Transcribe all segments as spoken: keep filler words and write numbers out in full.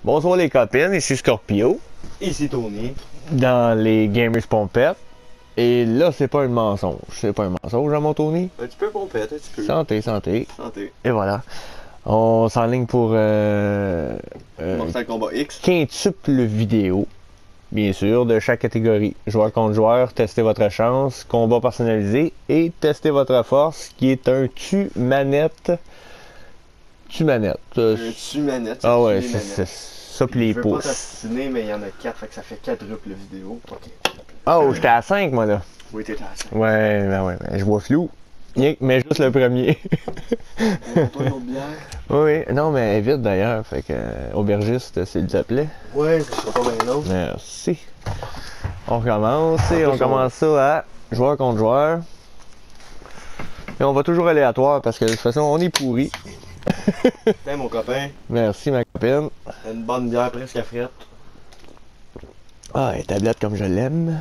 Bonsoir les copines, ici Scorpio. Ici Tony. Dans les Gamers Pompettes. Et là, c'est pas un mensonge. C'est pas un mensonge, hein, mon Tony? Un petit peu pompette, un petit peu. Santé, santé. Santé. Et voilà. On s'enligne pour euh, euh, Mortal Kombat X. quintuple vidéo. Bien sûr, de chaque catégorie. Joueur contre joueur, testez votre chance, combat personnalisé et testez votre force, qui est un tu-manette. Tu-manette. Euh, Un tu-manette. ah ouais, c'est ça. Ça pis les Je veux pas pouces. t'assiner, mais il y en a quatre, fait que ça fait quadruple vidéo. Ok. Oh, j'étais à cinq moi là. Oui, t'es à cinq. Ouais, ben ouais, ben je vois flou. Rien que- Mais juste le premier. Pour toi, une autre bière? Oui, non, mais elle est vite d'ailleurs. Fait que, euh, aubergiste, s'il te plaît. Ouais, ça sera pas bien long. Merci. On recommence et on commence ça à joueur contre joueur. Et on va toujours aléatoire parce que de toute façon, on est pourri. Tiens, mon copain, Merci, ma copine. une bonne bière presque à frette. Ah, et tablette comme je l'aime.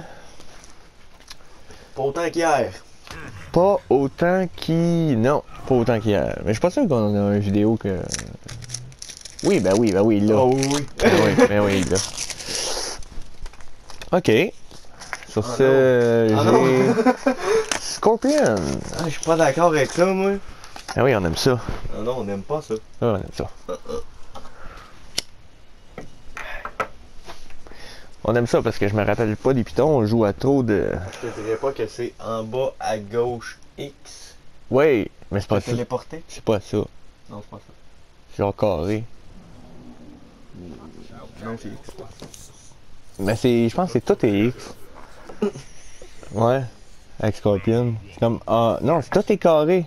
Pas autant qu'hier. Pas autant qu'hi... Non, pas autant qu'hier. Mais je suis pas sûr qu'on a une vidéo que... Oui, ben oui, ben oui, là. Oh oui, oui. Ben oui, ben oui, là. Ok. Sur Ah ce, non. Ah j'ai... non. Scorpion. Ah, je suis pas d'accord avec ça, moi. Ah oui, on aime ça. Ah non, on n'aime pas ça. Ah, on aime ça. On aime ça parce que je me rappelle pas des pitons, on joue à trop de... Je te dirais pas que c'est en bas à gauche X. Oui, mais c'est pas ça. Téléporté? C'est pas ça. Non, c'est pas ça. C'est genre carré. Non, c'est X. Mais c'est... Je pense que c'est tout est X. Ouais. Avec Scorpion. C'est comme... Ah, non, c'est tout est carré.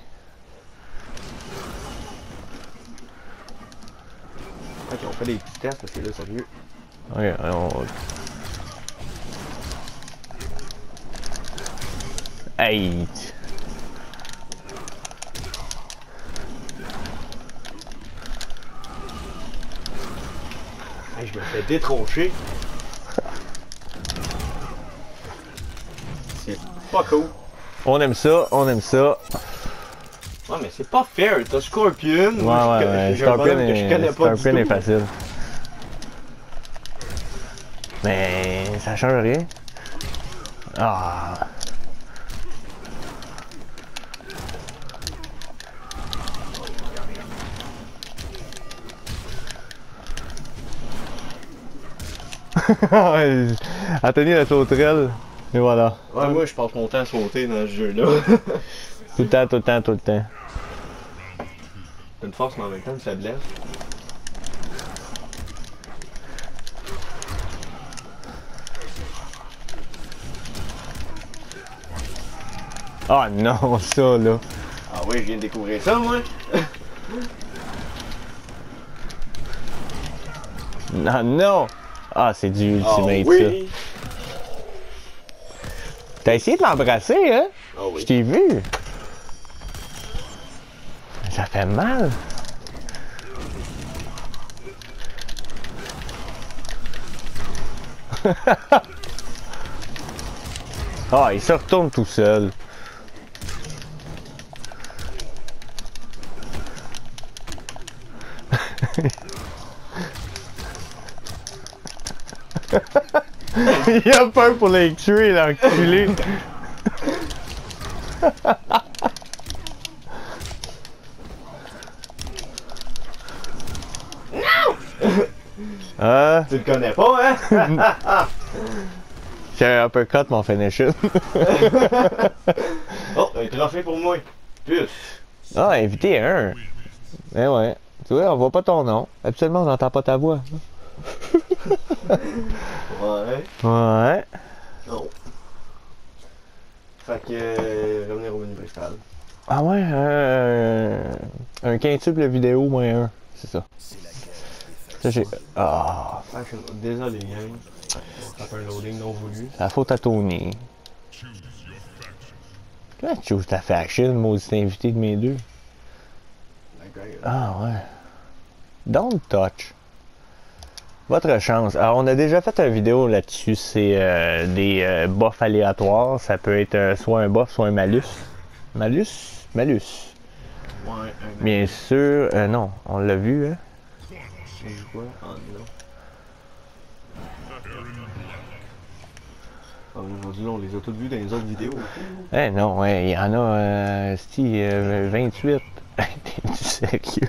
Ok, on fait des petits tests parce que là, sérieux. Ok, on... Hey! Hey, je me fais détroncher. C'est pas cool. On aime ça, on aime ça. Ouais, mais c'est pas fair. T'as Scorpion. Ouais, moi, ouais, je, ouais. j'ai un bonhomme Scorpion que je connais est, pas Scorpion du est tout. facile. Mais ça change rien. Ah! Anthony la sauterelle. Et voilà. Ouais, moi, je passe mon temps à sauter dans ce jeu-là. Tout le temps, tout le temps, tout le temps. T'as une force, mais en même temps, une faiblesse. Ah non, ça là. Ah oui, je viens de découvrir ça, moi. Non, non! Ah, c'est du Ah ultimate oui. ça. T'as essayé de l'embrasser, hein? Ah Je oui. t'ai vu. Ça fait mal. Ah, il se retourne tout seul. Il a peur pour les tuer, l'enculé. Ah, Tu le connais pas, hein? j'ai un uppercut mon finish it. Oh, un trophée pour moi. Plus. Ah, invité un. Eh ouais. Tu vois, on voit pas ton nom. Absolument, on n'entend pas ta voix. Ouais. Ouais. Non. Fait que, euh, revenir au menu principal. Ah ouais, euh, un quintuple vidéo moins un. C'est ça. Ça, j'ai... Ah, Fait que, désolé, gang. Ça fait un loading non voulu. c'est la faute à Tony. Comment tu chooses ta faction, maudit invité de mes deux? Ah ouais. Don't touch. Votre chance. Alors, on a déjà fait une vidéo là-dessus. C'est euh, des euh, buffs aléatoires. Ça peut être euh, soit un buff, soit un malus. Malus? Malus. Ouais, un Bien sûr. Euh, non, on l'a vu, hein? C'est quoi? Ah non. Ah, aujourd'hui, là, on les a tous vus dans les autres vidéos. Eh non, ouais, il y en a, euh, sti, euh, vingt-huit. T'es-tu sérieux?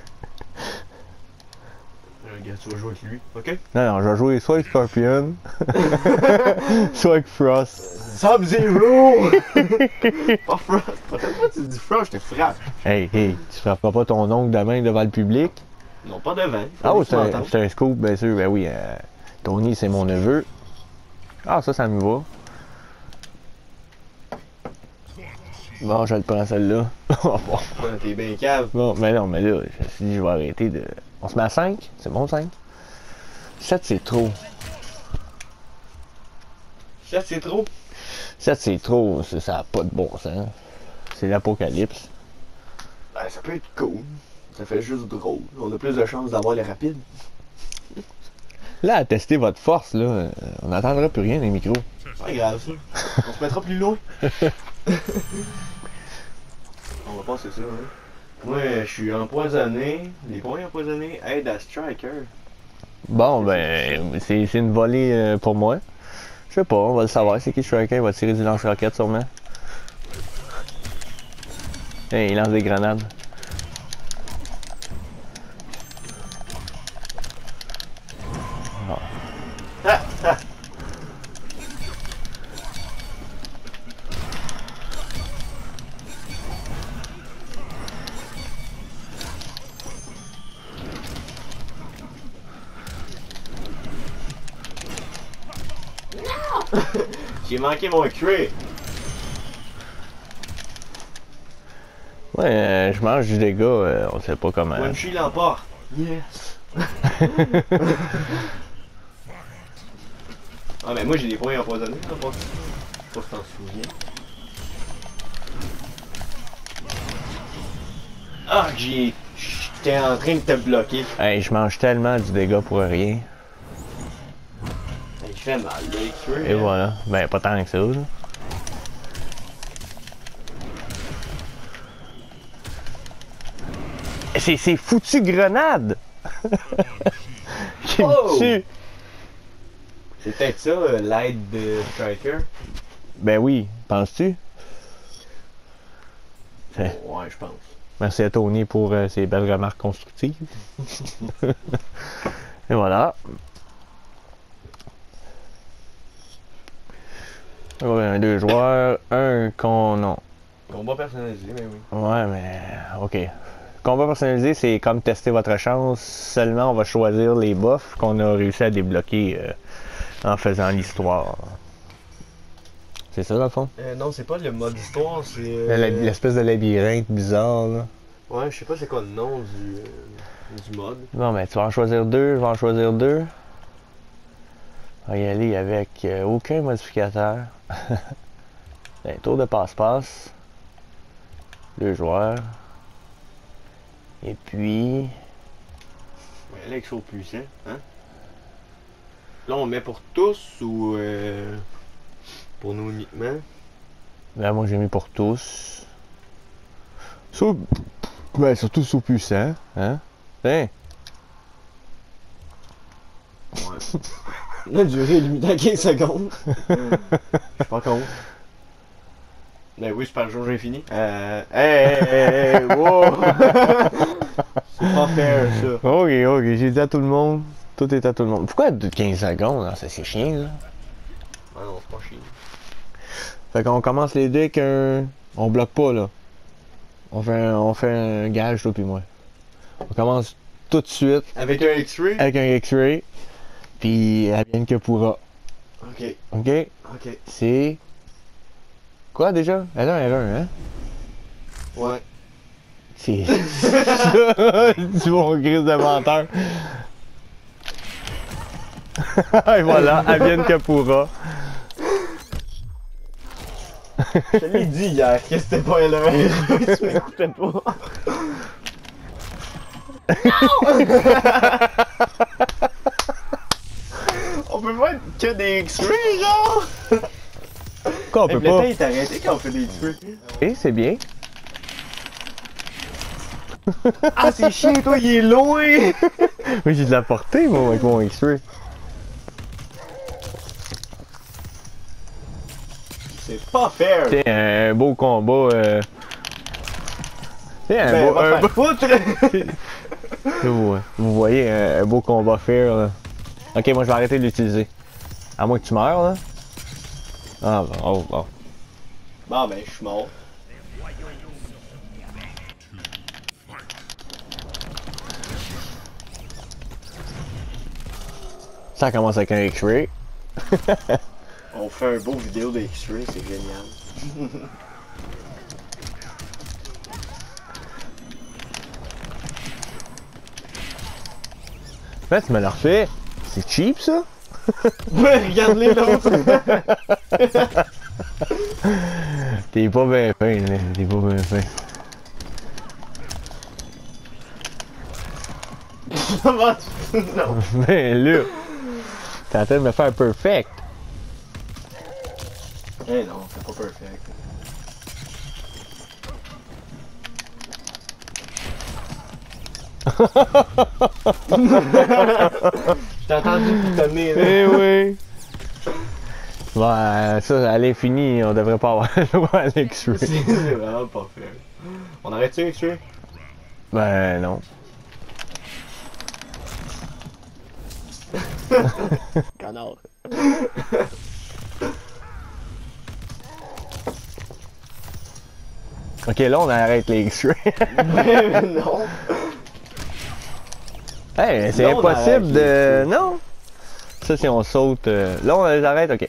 Regarde, tu vas jouer avec lui, ok? Non, non, je vais jouer soit avec Scorpion, soit avec Frost. Sub-Zero! Pas Frost! Prochaine fois, tu dis Frost, je te frappe. Hey, hey, tu frapperas pas ton ongle de main devant le public. Non, pas devant. Ah oui, c'est un, c'est un scoop, bien sûr. Ben oui, euh, Tony, c'est mon neveu. Ah, ça, ça me va. Bon, je le prends celle-là. Bon, Ouais, t'es bien cave. bon, mais non, mais là, je me suis dit, je vais arrêter de... On se met à cinq? C'est bon, cinq? sept, c'est trop. Ça, c'est trop. sept, c'est trop. Ça n'a pas de bon sens. C'est l'apocalypse. Ben, ça peut être cool. Ça fait juste drôle. On a plus de chances d'avoir les rapides. Là, à tester votre force, là, euh, on n'entendra plus rien des micros. C'est pas grave, ça. On se mettra plus loin. On va passer ça, hein. Moi, je suis empoisonné. Les points empoisonnés aident à Striker. Bon, ben, c'est c'est une volée euh, pour moi. Je sais pas, on va le savoir. C'est qui Striker? Il va tirer du lance-roquette, sûrement. Hey, il lance des grenades. J'ai manqué mon crit. Ouais, euh, je mange du dégât, euh, on sait pas comment. One Tree l'emporte. Yes. Ah, mais moi j'ai des points empoisonnés, là, pas pas que t'en souviens. Ah, j'ai. J'étais en train de te bloquer. Hey, je mange tellement du dégât pour rien. Il fait mal, là, les cris. Et voilà. Ben, pas tant que ça, là. C'est ces foutues grenades! Qui Oh! me tue! C'est peut-être ça, euh, l'aide de Striker. Ben oui, penses-tu? C'est- Ouais, je pense. Merci à Tony pour euh, ses belles remarques constructives. Et voilà. Ouais, un, deux joueurs, un con. Non. Combat personnalisé, mais oui. Ouais, mais. Ok. Combat personnalisé, c'est comme tester votre chance. Seulement, on va choisir les buffs qu'on a réussi à débloquer euh, en faisant l'histoire. C'est ça, dans le fond? Euh, non, c'est pas le mode histoire, c'est. Le- Euh... L'espèce de labyrinthe bizarre, là. Ouais, je sais pas c'est quoi le nom du, euh, du mode. Bon, ben, tu vas en choisir deux, je vais en choisir deux. On va y aller avec euh, aucun modificateur. Un tour de passe-passe. Deux joueurs. Et puis... Ouais, elle est avec chaud puissant, hein? Là, on met pour tous ou euh, pour nous uniquement? Là, moi, j'ai mis pour tous. Sous... Ben, surtout sous puissant, hein? Hein? Ouais. On a duré limite à quinze secondes. Je suis pas con. Ben oui, Super Jour infini. Euh. Hey, hey, hey, hey, wow! C'est pas fair, ça. Ok, ok, j'ai dit à tout le monde. Tout est à tout le monde. Pourquoi de quinze secondes? Ça, c'est chiant, là. Ah non, c'est pas chiant. Fait qu'on commence les deux avec un... On bloque pas, là. On fait un, on fait un gage, toi puis moi. On commence tout de suite Avec un X-ray? avec un X-ray. Puis, advienne que pourra. Ok, Ok? ok. C'est... Quoi, déjà? Elle a un R un, hein? Ouais. C'est... ça! Tu vois, on grise de menteur. Et voilà, advienne que pourra. Je te l'ai dit hier que c'était pas elle Tu m'écoutais pas. On peut pas être que des X-ray, genre! Quoi, on Hey, peut le temps pas? est arrêté quand on fait des X-ray. Eh, c'est bien. Ah, c'est chiant, toi, il est loin! Oui, j'ai de la portée, moi, avec mon X-ray. C'est pas fair! T'sais, un beau combat. Euh... T'sais, un Ben, beau. va Un te beau... faire foutre! vous, vous voyez un, un beau combat fair là. Ok, moi je vais arrêter de l'utiliser. À moins que tu meurs là. Ah bon, oh, bon. Bon ben, je suis mort. Ça commence avec un X-ray. On fait un beau vidéo de X-ray, c'est génial. Là, tu me l'as refait. C'est cheap ça? Ouais, regarde-les l'autre! T'es pas bien fin, là. T'es pas bien fin. Non! Ben là, t'es en train de me faire perfect. Eh non, c'est pas perfect. Je t'ai entendu pitonner là. Eh oui. Bon, euh, ça, à l'infini, on devrait pas avoir le droit à l'X-ray. C'est vraiment pas fair. On arrête-tu X-ray? Ben non. Canard. Ok, là, on arrête les X-ray. Mais non. Hey, c'est Là, on arrête impossible les de... X-ray. Non. Ça, si on saute... euh, Là, on les arrête, ok.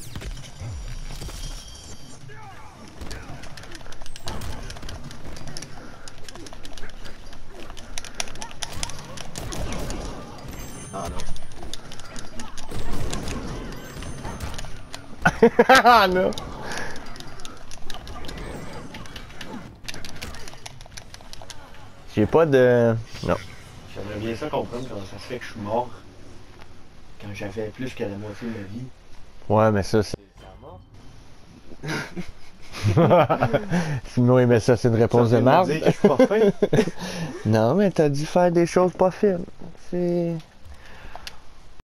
Ah non. Ah non. J'ai pas de... Non. J'aimerais bien ça comprendre comment ça se fait que je suis mort quand j'avais plus que la moitié de ma vie. Ouais, mais ça, c'est... Simon aimait ça, c'est une réponse de Ça veut marde. dire que je suis pas fin. Non, mais t'as dû faire des choses pas fines. C'est...